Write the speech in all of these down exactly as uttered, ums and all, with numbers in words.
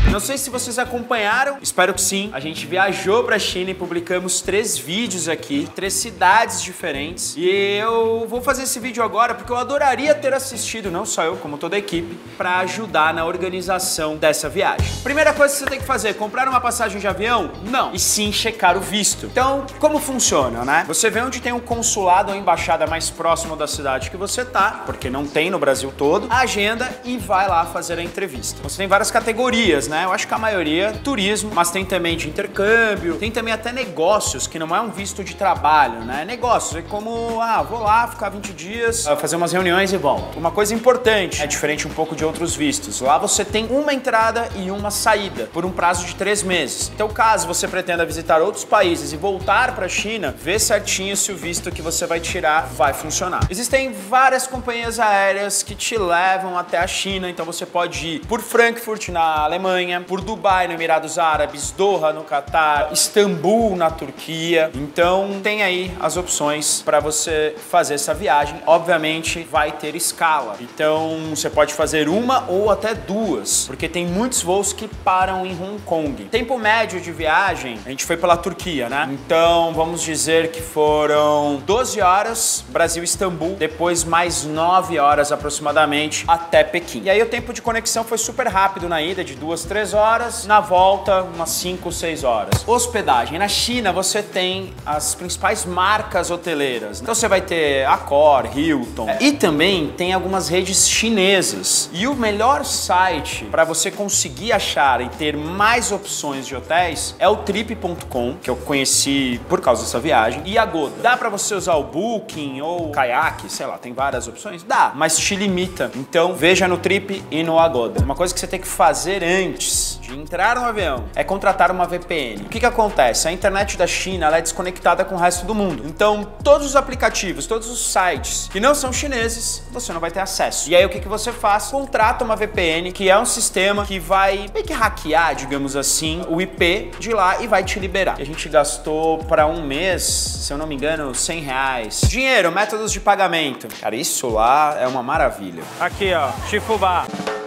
Não sei se vocês acompanharam, espero que sim. A gente viajou pra China e publicamos três vídeos aqui, três cidades diferentes. E eu vou fazer esse vídeo agora porque eu adoraria ter assistido, não só eu, como toda a equipe, pra ajudar na organização dessa viagem. Primeira coisa que você tem que fazer, comprar uma passagem de avião? Não. E sim checar o visto. Então, como funciona, né? Você vê onde tem um consulado ou embaixada mais próximo da cidade que você tá, porque não tem no Brasil todo, agenda e vai lá fazer a entrevista. Você tem várias categorias, né? Eu acho que a maioria turismo, mas tem também de intercâmbio, tem também até negócios, que não é um visto de trabalho, né? Negócios, é como, ah, vou lá ficar vinte dias, fazer umas reuniões e volto. Uma coisa importante, é diferente um pouco de outros vistos. Lá você tem uma entrada e uma saída, por um prazo de três meses. Então, caso você pretenda visitar outros países e voltar para a China, vê certinho se o visto que você vai tirar vai funcionar. Existem várias companhias aéreas que te levam até a China, então você pode ir por Frankfurt, na Alemanha, por Dubai, no Emirados Árabes, Doha, no Catar, Istambul, na Turquia. Então, tem aí as opções para você fazer essa viagem. Obviamente, vai ter escala. Então, você pode fazer uma ou até duas, porque tem muitos voos que param em Hong Kong. Tempo médio de viagem, a gente foi pela Turquia, né? Então, vamos dizer que foram doze horas, Brasil-Istambul, depois mais nove horas aproximadamente até Pequim. E aí o tempo de conexão foi super rápido na ida, de duas, três horas, na volta, umas cinco, seis horas. Hospedagem. Na China, você tem as principais marcas hoteleiras. Então, você vai ter Accor, Hilton. E também tem algumas redes chinesas. E o melhor site para você conseguir achar e ter mais opções de hotéis é o trip ponto com, que eu conheci por causa dessa viagem, e Agoda. Dá para você usar o Booking ou o Kayak, sei lá, tem várias opções? Dá, mas te limita. Então, veja no Trip e no Agoda. Uma coisa que você tem que fazer antes de entrar no avião é contratar uma V P N. O que que acontece? A internet da China ela é desconectada com o resto do mundo. Então, todos os aplicativos, todos os sites que não são chineses, você não vai ter acesso. E aí, o que que você faz? Contrata uma V P N, que é um sistema que vai meio que hackear, digamos assim, o I P de lá e vai te liberar. E a gente gastou para um mês, se eu não me engano, cem reais. Dinheiro, métodos de pagamento. Cara, isso lá é uma maravilha. Aqui, ó, Chifubá.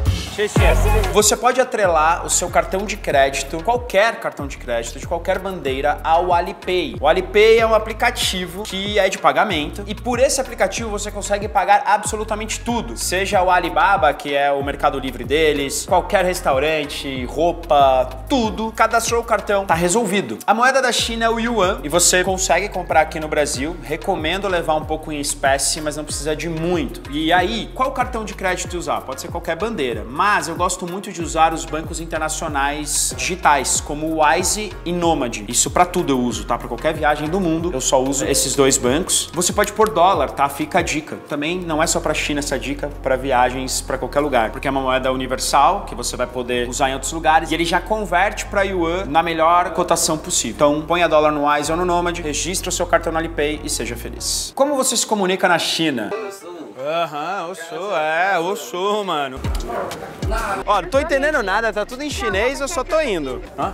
Você pode atrelar o seu cartão de crédito, qualquer cartão de crédito, de qualquer bandeira, ao Alipay. O Alipay é um aplicativo que é de pagamento e por esse aplicativo você consegue pagar absolutamente tudo. Seja o Alibaba, que é o Mercado Livre deles, qualquer restaurante, roupa, tudo. Cadastrou o cartão, tá resolvido. A moeda da China é o Yuan e você consegue comprar aqui no Brasil. Recomendo levar um pouco em espécie, mas não precisa de muito. E aí, qual cartão de crédito usar? Pode ser qualquer bandeira. Mas eu gosto muito de usar os bancos internacionais digitais, como o Wise e Nomad. Isso pra tudo eu uso, tá? Pra qualquer viagem do mundo, eu só uso esses dois bancos. Você pode pôr dólar, tá? Fica a dica. Também não é só pra China essa dica, pra viagens pra qualquer lugar, porque é uma moeda universal, que você vai poder usar em outros lugares, e ele já converte pra Yuan na melhor cotação possível. Então, ponha dólar no Wise ou no Nomad, registra o seu cartão no Alipay e seja feliz. Como você se comunica na China? Aham, eu sou, é, eu sou, mano. Ó, não tô entendendo nada, tá tudo em chinês, eu só tô indo. Hã?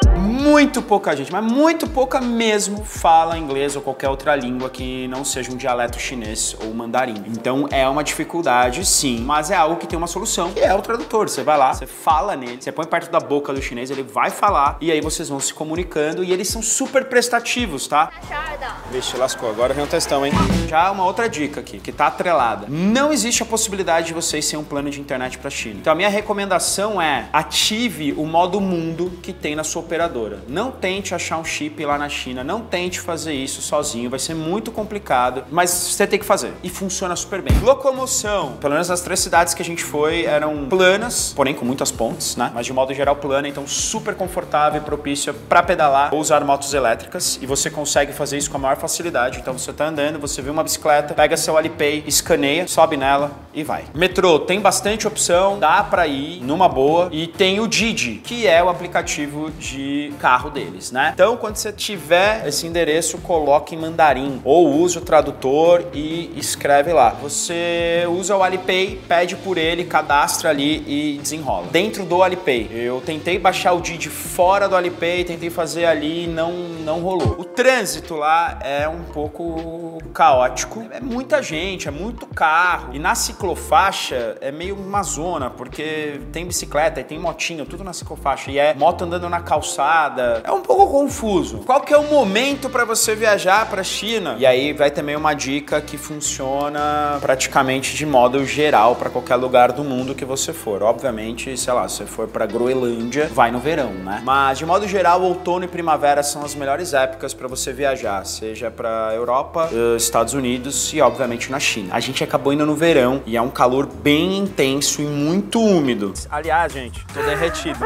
Muito pouca gente, mas muito pouca mesmo fala inglês ou qualquer outra língua que não seja um dialeto chinês ou mandarim. Então é uma dificuldade, sim, mas é algo que tem uma solução, que é o tradutor. Você vai lá, você fala nele, você põe perto da boca do chinês, ele vai falar e aí vocês vão se comunicando e eles são super prestativos, tá? Vixe, lascou, agora vem um testão, hein? Já uma outra dica aqui, que tá atrelada. Não existe a possibilidade de vocês terem um plano de internet pra China. Então a minha recomendação é ative o modo mundo que tem na sua operadora. Não tente achar um chip lá na China, não tente fazer isso sozinho, vai ser muito complicado, mas você tem que fazer e funciona super bem. Locomoção, pelo menos as três cidades que a gente foi eram planas, porém com muitas pontes, né? Mas de modo geral plana, então super confortável e propícia para pedalar ou usar motos elétricas e você consegue fazer isso com a maior facilidade. Então você tá andando, você vê uma bicicleta, pega seu Alipay, escaneia, sobe nela e vai. Metrô, tem bastante opção, dá para ir numa boa e tem o Didi, que é o aplicativo de carro deles, né? Então, quando você tiver esse endereço, coloque em mandarim ou use o tradutor e escreve lá. Você usa o Alipay, pede por ele, cadastra ali e desenrola. Dentro do Alipay, eu tentei baixar o Didi fora do Alipay, tentei fazer ali e não, não rolou. O trânsito lá é um pouco caótico. É muita gente, é muito carro. E na ciclofaixa é meio uma zona, porque tem bicicleta e tem motinho, tudo na ciclofaixa. E é moto andando na calçada. É um pouco confuso. Qual que é o momento para você viajar para a China? E aí vai também uma dica que funciona praticamente de modo geral para qualquer lugar do mundo que você for. Obviamente, sei lá, se você for para Groenlândia, vai no verão, né? Mas de modo geral, outono e primavera são as melhores épocas para você viajar, seja para Europa, Estados Unidos e obviamente na China. A gente acabou indo no verão e é um calor bem intenso e muito úmido. Aliás, gente, tô derretido.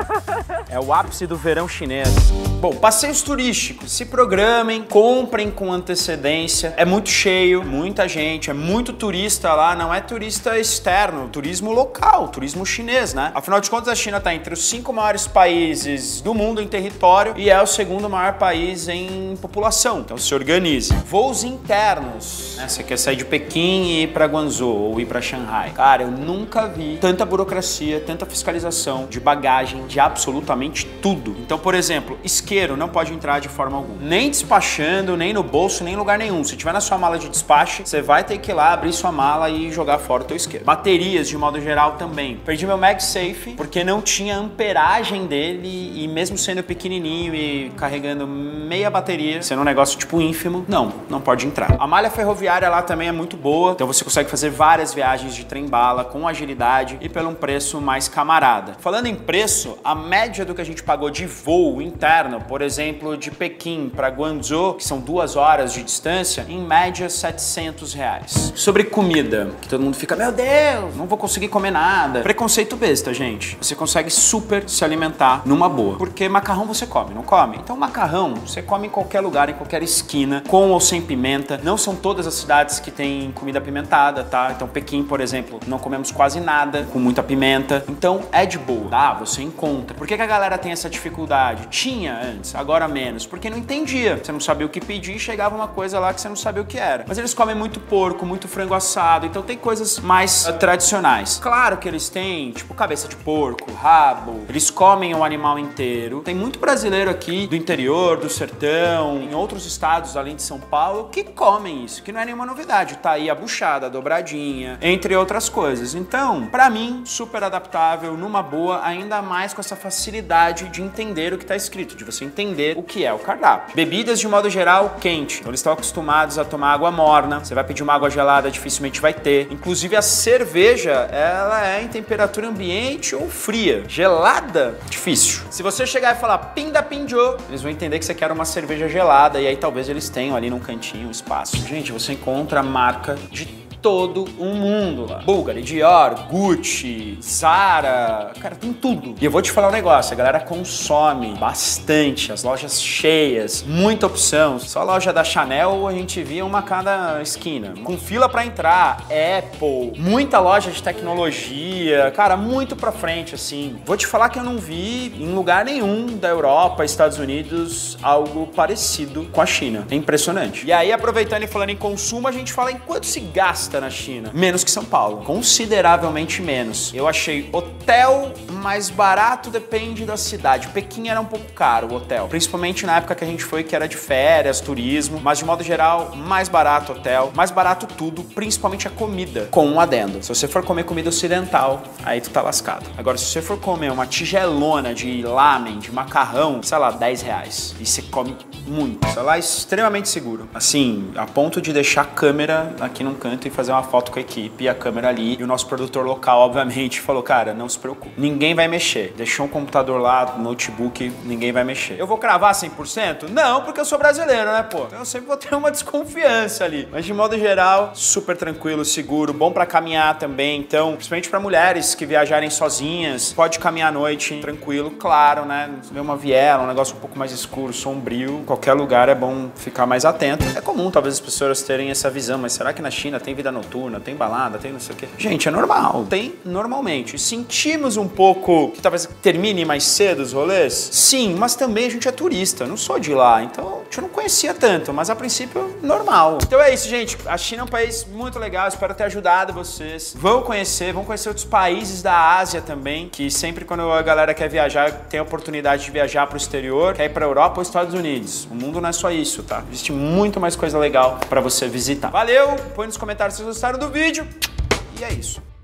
É o ápice do verão chinês. Bom, passeios turísticos. Se programem, comprem com antecedência. É muito cheio, muita gente, é muito turista lá. Não é turista externo, turismo local, turismo chinês, né? Afinal de contas, a China tá entre os cinco maiores países do mundo em território e é o segundo maior país em população. Então se organize. Voos internos, né? Você quer sair de Pequim e ir para Guangzhou ou ir para Shanghai. Cara, eu nunca vi tanta burocracia, tanta fiscalização de bagagem, de absolutamente tudo. Então, por exemplo, isqueiro não pode entrar de forma alguma. Nem despachando, nem no bolso, nem em lugar nenhum. Se tiver na sua mala de despache, você vai ter que ir lá, abrir sua mala e jogar fora o teu isqueiro. Baterias, de modo geral, também. Perdi meu MagSafe porque não tinha amperagem dele e mesmo sendo pequenininho e carregando meia bateria, sendo um negócio tipo ínfimo, não, não pode entrar. A malha ferroviária lá também é muito boa, então você consegue fazer várias viagens de trem-bala com agilidade e pelo um preço mais camarada. Falando em preço, a média do que a gente pagou de voo interno, por exemplo, de Pequim para Guangzhou, que são duas horas de distância, em média setecentos reais. Sobre comida, que todo mundo fica, meu Deus, não vou conseguir comer nada. Preconceito besta, gente. Você consegue super se alimentar numa boa, porque macarrão você come, não come? Então macarrão você come em qualquer lugar, em qualquer esquina, com ou sem pimenta. Não são todas as cidades que têm comida apimentada, tá? Então Pequim, por exemplo, não comemos quase nada com muita pimenta. Então é de boa, tá? Você encontra. Por que que a galera tem essa dificuldade? Tinha antes, agora menos, porque não entendia. Você não sabia o que pedir e chegava uma coisa lá que você não sabia o que era. Mas eles comem muito porco, muito frango assado, então tem coisas mais uh, tradicionais. Claro que eles têm, tipo, cabeça de porco, rabo, eles comem o animal inteiro. Tem muito brasileiro aqui do interior, do sertão, em outros estados além de São Paulo, que comem isso, que não é nenhuma novidade. Tá aí a buchada, a dobradinha, entre outras coisas. Então, pra mim, super adaptável, numa boa, ainda mais com essa facilidade de entender o que tá escrito, de você entender o que é o cardápio. Bebidas, de modo geral, quente. Então, eles estão acostumados a tomar água morna. Você vai pedir uma água gelada, dificilmente vai ter. Inclusive, a cerveja, ela é em temperatura ambiente ou fria. Gelada, difícil. Se você chegar e falar pinda pinjo, eles vão entender que você quer uma cerveja gelada e aí talvez eles tenham ali num cantinho um espaço. Gente, você encontra a marca de todo o mundo lá. Bulgari, Dior, Gucci, Zara, cara, tem tudo. E eu vou te falar um negócio, a galera consome bastante, as lojas cheias, muita opção. Só a loja da Chanel a gente via uma a cada esquina. Com fila pra entrar, Apple, muita loja de tecnologia, cara, muito pra frente, assim. Vou te falar que eu não vi em lugar nenhum da Europa, Estados Unidos, algo parecido com a China. É impressionante. E aí, aproveitando e falando em consumo, a gente fala em quanto se gasta na China. Menos que São Paulo. Consideravelmente menos. Eu achei hotel mais barato, depende da cidade. Pequim era um pouco caro o hotel. Principalmente na época que a gente foi, que era de férias, turismo. Mas de modo geral, mais barato hotel. Mais barato tudo, principalmente a comida. Com um adendo. Se você for comer comida ocidental, aí tu tá lascado. Agora, se você for comer uma tigelona de lamen, de macarrão, sei lá, dez reais. E você come muito. Sei lá, extremamente seguro. Assim, a ponto de deixar a câmera aqui num canto e fazer uma foto com a equipe e a câmera ali. E o nosso produtor local, obviamente, falou, cara, não se preocupe. Ninguém vai mexer. Deixou um computador lá, notebook, ninguém vai mexer. Eu vou cravar cem por cento? Não, porque eu sou brasileiro, né, pô? Então eu sempre vou ter uma desconfiança ali. Mas de modo geral, super tranquilo, seguro, bom pra caminhar também. Então, principalmente pra mulheres que viajarem sozinhas, pode caminhar à noite, tranquilo, claro, né? Ver uma viela, um negócio um pouco mais escuro, sombrio. Qualquer lugar é bom ficar mais atento. É comum, talvez, as pessoas terem essa visão, mas será que na China tem vida vida noturna, tem balada, tem não sei o quê. Gente, é normal. Tem normalmente. Sentimos um pouco que talvez termine mais cedo os rolês? Sim, mas também a gente é turista, não sou de lá, então a gente não conhecia tanto, mas a princípio, normal. Então é isso, gente. A China é um país muito legal, espero ter ajudado vocês. Vão conhecer, vão conhecer outros países da Ásia também, que sempre quando a galera quer viajar, tem a oportunidade de viajar pro exterior, quer ir pra Europa ou Estados Unidos. O mundo não é só isso, tá? Existe muito mais coisa legal pra você visitar. Valeu, põe nos comentários se vocês gostaram do vídeo e é isso.